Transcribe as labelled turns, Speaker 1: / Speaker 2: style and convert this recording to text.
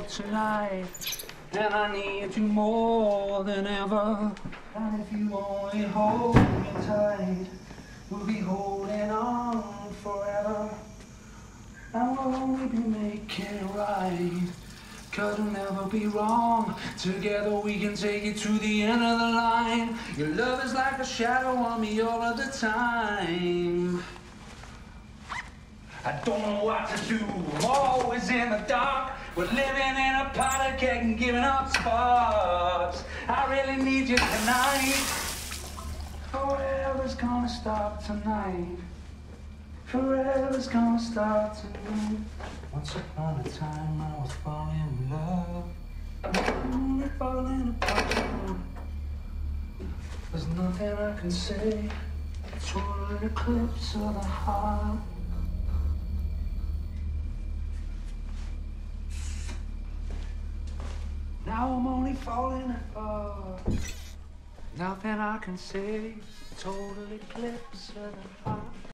Speaker 1: tonight, and I need you more than ever. And if you only hold me tight, we'll be holding on forever. And we'll only be making it right, 'cause we'll never be wrong. Together we can take it to the end of the line. Your love is like a shadow on me all of the time. I don't know what to do, I'm always in the dark. We're living in a powder keg and giving up sparks. I really need you tonight. Forever's gonna start tonight. Forever's gonna start tonight. Once upon a time I was falling in love. I'm falling apart. There's nothing I can say. Total eclipse of the heart. Now I'm only falling apart. Nothing I can say. Total eclipse of the heart.